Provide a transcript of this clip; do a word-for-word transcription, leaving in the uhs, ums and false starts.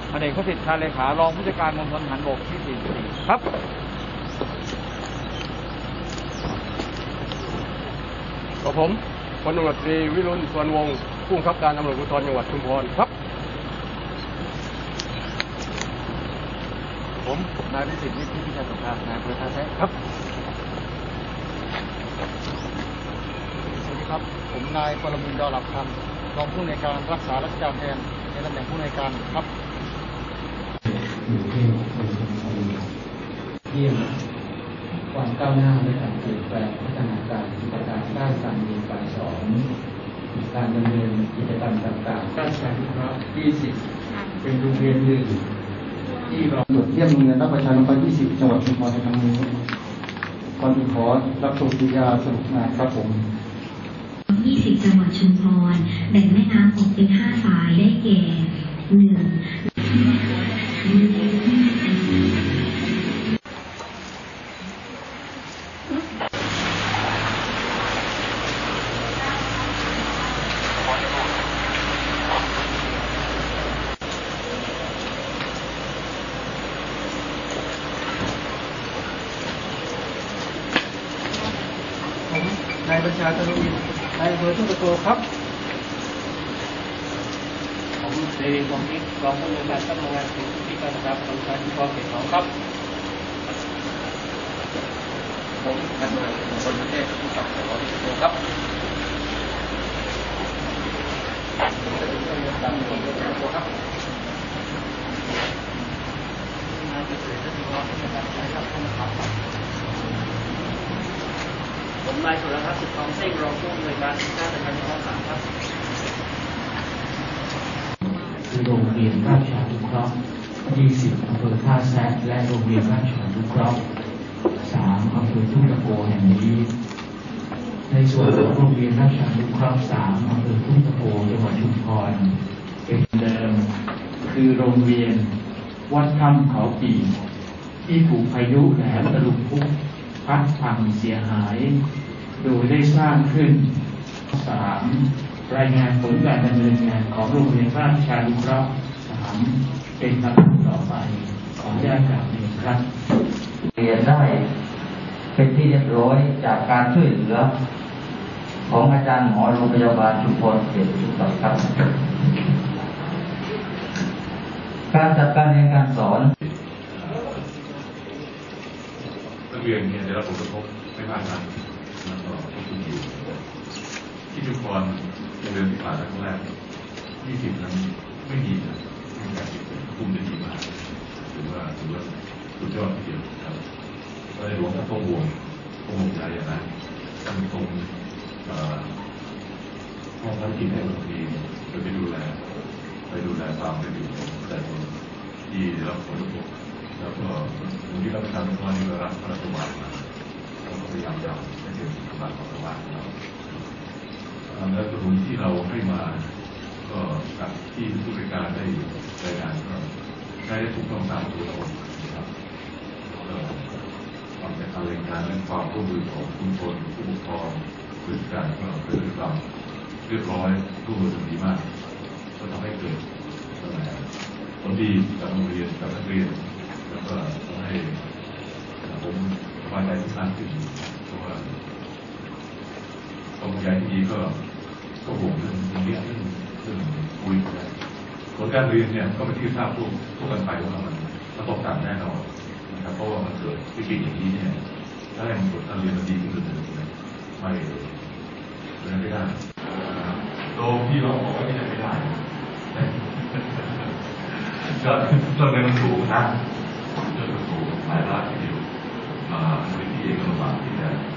อเนกประสิทธิ์ชาญเลขารองผู้จัดการมณฑลทหารบกที่สี่สิบสี่ครับกับผมพลตำรวจตรีวิรุณสวนวงศ์ผู้บังคับการตำรวจภูธรจังหวัดชุมพรครับผมนายวิสิทธิ์นิติพิชัยสงครามนายอำเภอท่าแซะครับสวัสดีครับผมนายปรมินทร์ดอหลักคำรองผู้ในวยการรักษาราชการแทนในตำแหน่งผู้ในวยการครับอยู่ที่เยี่ยมความก้าวหน้าในการเปลี่ยนแปลงพัฒนาการกิจการด้านการเรียนการสอนการดำเนินกิจกรรมต่างๆด้านการวิเคราะห์ยี่สิบเป็นโรงเรียนหนึ่งที่เราตรวจเยี่ยมโรงเรียนรับประชานุเคราะห์ยี่สิบจังหวัดชุมพรในครั้งนี้ก่อนอื่นขอรับชมกิจกรรมสนุกงานครับผมยี่สิบจังหวัดชุมพรแบ่งแม่น้ำออกเป็นห้าสายได้แก่หนึ่งนายบัญชาธนวินนายอำเภอทุ่งตะโกครับผมเดวิดวงศ์นิกรองผู้อำนวยการสำนักงานเขตที่การศึกษาประชาชุมพรเขตสองครับผมพันตำรวจเอกมงคลประเทศผู้กับสพที่สิบหกครับผมจะเป็นผู้อำนวยการตำรวจที่สิบหกครับนายเกษตรที่ว่าเป็นการใช้กับผู้ขับผมนายสุรทัศน์สุดทองเส้งรองผู้อำนวยการด้านประชาสัมพันธ์สามครับคือโรงเรียนราชานุเคราะห์ยี่สิบอำเภอท่าแซะและโรงเรียนราชานุเคราะห์สามอำเภอทุ่งตะโกแห่งนี้ในส่วนของโรงเรียนราชานุเคราะห์สามอำเภอทุ่งตะโกจังหวัดชุมพรเป็นเดิมคือโรงเรียนวัดถ้ำเขาปีที่ถูกพายุแหลมตะลุมพุกพัดพังเสียหายโดยได้สร้างขึ้นสามรายงานผลการดำเนินงานของโรงเรียนราชานุเคราะห์สามเป็นลำดับต่อไปขออนุญาตกราบเรียนครับเรียนได้เป็นที่เรียบร้อยจากการช่วยเหลือของอาจารย์หมอโรงพยาบาลชุมพรเขตชุมพรครับการจัดการเรียนการสอนนักเรียนเนี่ยได้รับผลกระทบไม่มากนักแล้วก็ควบคุมอยู่ที่ชุมพรในเดือนที่ผ่านมาครั้งแรกยี่สิบนั้นไม่มีนะไม่มีการติดคุมได้ดีมากถือว่าถือว่าสุดยอดทีเดียวครับก็ในหลวงท่านทรงห่วงทรงห่วงใยอย่างนั้นท่านทรงห้องพักกินให้บางทีจะไปดูแลไปดูแลความเป็นอยู่ของประชาชนที่ได้รับผลกระทบแล้วก็มูลที่รับประทานทุกวันนี้ก็รับพระราชทานมาเราก็พยายามจะให้เป็นสมบัติของชาวบ้านเราแล้วกระทุนที่เราให้มาก็กับที่ผู้บริการได้รายงานก็ใช้ได้ถูกต้องตามตัวเรานะครับความเป็นการรายงานและความร่วมมือของชุมชนผู้ปกครองผู้บริการก็เป็นเรื่องความเรียบร้อยร่วมมือกันดีมากก็ทำให้เกิดผลดีกับโรงเรียนกับนักเรียนแล้วก็ทำให้ผมสบายใจทุกครั้งขึ้นเพราะว่าความใหญ่ที่ดีก็ก็ห่วงเรื่องตรงนี้ซึ่งซึ่งคุยกันผลการเรียนเนี่ยก็เป็นที่ทราบทุกทุกกันไปว่ามันมันตกต่ำแน่นอนนะครับเพราะว่ามันเกิดวิกฤตอย่างนี้เนี่ยถ้าแรงผลการเรียนมันดีขึ้นเลยไม่ไม่ได้โดมที่เราบอกว่าไม่ได้ไม่ได้ก็เรื่องมันถูกนะเรื่องมันถูกหลายรายทีเดียวมูลนิธิเองก็ลำบากที่จะ